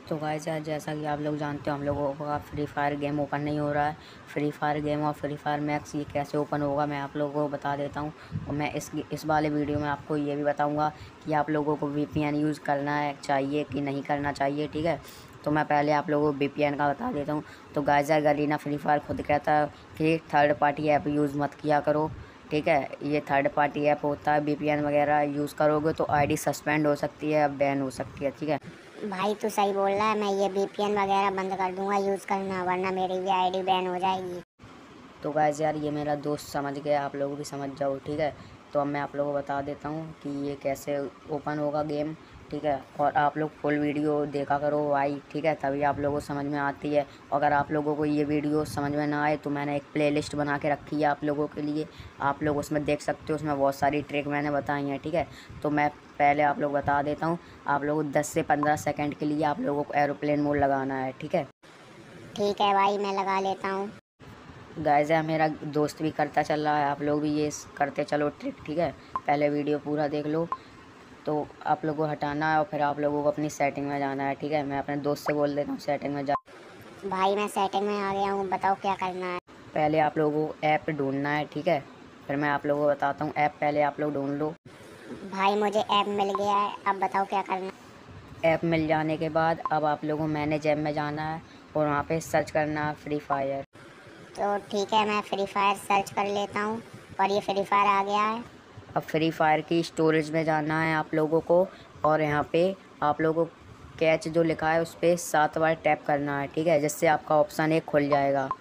तो गाइस यार, जैसा कि आप लोग जानते हो, हम लोगों का फ्री फायर गेम ओपन नहीं हो रहा है। फ्री फायर गेम और फ्री फायर मैक्स ये कैसे ओपन होगा मैं आप लोगों को बता देता हूँ। और मैं इस वाले वीडियो में आपको ये भी बताऊँगा कि आप लोगों को वीपीएन यूज़ करना है चाहिए कि नहीं करना चाहिए, ठीक है। तो मैं पहले आप लोगों को वीपीएन का बता देता हूँ। तो गाइस यार, गरीना फ्री फायर खुद कहता है कि थर्ड पार्टी ऐप यूज़ मत किया करो, ठीक है। ये थर्ड पार्टी ऐप होता है, वीपीएन वगैरह यूज़ करोगे तो आईडी सस्पेंड हो सकती है, बैन हो सकती है, ठीक है। भाई तू सही बोल रहा है। मैं ये वीपीएन वगैरह बंद कर दूंगा यूज़ करना, वरना मेरी भी आईडी बैन हो जाएगी। तो गाइस यार, ये मेरा दोस्त समझ गया, आप लोग भी समझ जाओ, ठीक है। तो अब मैं आप लोगों को बता देता हूँ कि ये कैसे ओपन होगा गेम, ठीक है। और आप लोग फुल वीडियो देखा करो भाई, ठीक है, तभी आप लोगों को समझ में आती है। अगर आप लोगों को ये वीडियो समझ में ना आए तो मैंने एक प्लेलिस्ट बना के रखी है आप लोगों के लिए, आप लोग उसमें देख सकते हो। उसमें बहुत सारी ट्रिक मैंने बताई हैं, ठीक है। तो मैं पहले आप लोग बता देता हूँ, आप लोगों को 10 से 15 सेकंड के लिए आप लोगों को एरोप्लेन मोड लगाना है, ठीक है। ठीक है भाई, मैं लगा लेता हूँ। गाइस यार, मेरा दोस्त भी करता चल रहा है, आप लोग भी ये करते चलो ट्रिक, ठीक है। पहले वीडियो पूरा देख लो। तो आप लोगों को हटाना है और फिर आप लोगों को अपनी सेटिंग में जाना है, ठीक है। मैं अपने दोस्त से बोल देता हूँ सेटिंग में जा। भाई मैं सेटिंग में आ गया हूँ, बताओ क्या करना है। पहले आप लोगों को ऐप ढूंढना है, ठीक है। फिर मैं आप लोगों को बताता हूँ, ऐप पहले आप लोग ढूंढ लो। भाई मुझे ऐप मिल गया है, अब बताओ क्या करना है। ऐप मिल जाने के बाद अब आप लोगों को मैनेज ऐप में जाना है और वहाँ पे सर्च करना है फ्री फायर। तो ठीक है, मैं फ्री फायर सर्च कर लेता हूँ और ये फ्री फायर आ गया है। अब फ्री फायर की स्टोरेज में जाना है आप लोगों को और यहाँ पे आप लोगों को कैच जो लिखा है उस पर 7 बार टैप करना है, ठीक है, जिससे आपका ऑप्शन एक खुल जाएगा,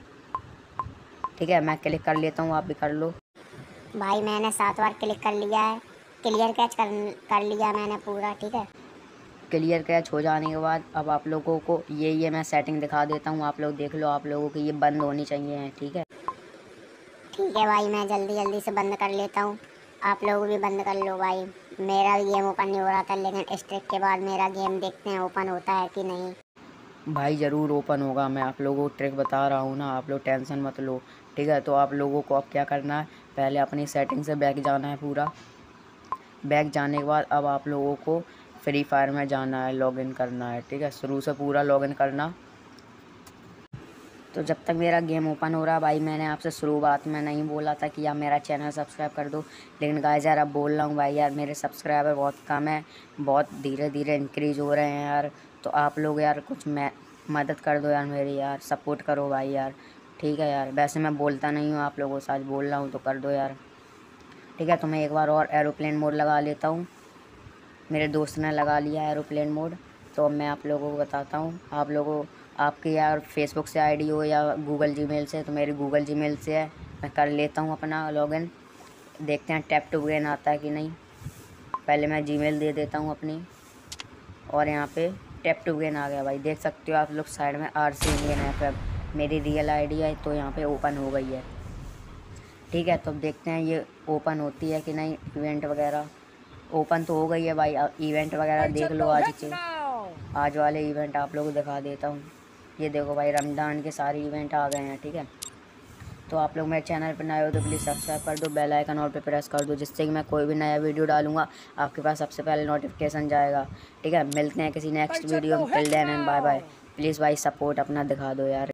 ठीक है। मैं क्लिक कर लेता हूँ, आप भी कर लो। भाई मैंने 7 बार क्लिक कर लिया है, क्लियर कैच कर लिया मैंने पूरा, ठीक है। क्लियर कैच हो जाने के बाद अब आप लोगों को ये मैं सेटिंग दिखा देता हूँ, आप लोग देख लो, आप लोगों की ये बंद होनी चाहिए, ठीक है। ठीक है भाई, मैं जल्दी जल्दी से बंद कर लेता हूँ। आप लोग भी बंद कर लो भाई। मेरा गेम ओपन नहीं हो रहा था, लेकिन इस ट्रिक के बाद मेरा गेम देखते हैं ओपन होता है कि नहीं। भाई ज़रूर ओपन होगा, मैं आप लोगों को ट्रिक बता रहा हूँ ना, आप लोग टेंशन मत लो, ठीक है। तो आप लोगों को अब क्या करना है, पहले अपनी सेटिंग से बैक जाना है पूरा। बैक जाने के बाद अब आप लोगों को फ्री फायर में जाना है, लॉगिन करना है, ठीक है, शुरू से पूरा लॉगिन करना। तो जब तक मेरा गेम ओपन हो रहा है भाई, मैंने आपसे शुरुआत में नहीं बोला था कि आप मेरा चैनल सब्सक्राइब कर दो, लेकिन गाइस यार अब बोल रहा हूँ भाई यार, मेरे सब्सक्राइबर बहुत कम है, बहुत धीरे धीरे इंक्रीज़ हो रहे हैं यार। तो आप लोग यार कुछ मदद कर दो यार मेरी, यार सपोर्ट करो भाई यार, ठीक है यार। वैसे मैं बोलता नहीं हूँ आप लोगों से, आज बोल रहा हूँ तो कर दो यार, ठीक है। तो मैं एक बार और एरोप्लेन मोड लगा लेता हूँ, मेरे दोस्त ने लगा लिया एरोप्लेन मोड। तो अब मैं आप लोगों को बताता हूँ, आप लोगों आपकी यार फेसबुक से आईडी हो या गूगल जीमेल से, तो मेरी गूगल जीमेल से है, मैं कर लेता हूँ अपना लॉगिन। देखते हैं टैप टू गेन आता है कि नहीं। पहले मैं जीमेल दे देता हूँ अपनी और यहाँ पे टैप टू गेन आ गया भाई, देख सकते हो आप लोग साइड में RC इंडियन ऐप है, मेरी रियल आईडी है, तो यहाँ पे ओपन हो गई है, ठीक है। तो अब देखते हैं ये ओपन होती है कि नहीं। इवेंट वगैरह ओपन तो हो गई है भाई, अब इवेंट वगैरह देख लो। आज वाले इवेंट आप लोगों को दिखा देता हूँ। ये देखो भाई, रमज़ान के सारे इवेंट आ गए हैं, ठीक है। तो आप लोग मेरे चैनल पर नए हो तो प्लीज़ सब्सक्राइब कर दो, बेल आइकन और पे प्रेस कर दो, जिससे कि मैं कोई भी नया वीडियो डालूंगा आपके पास सबसे पहले नोटिफिकेशन जाएगा, ठीक है। मिलते हैं किसी नेक्स्ट वीडियो में, till then and bye bye. Please भाई सपोर्ट अपना दिखा दो यार।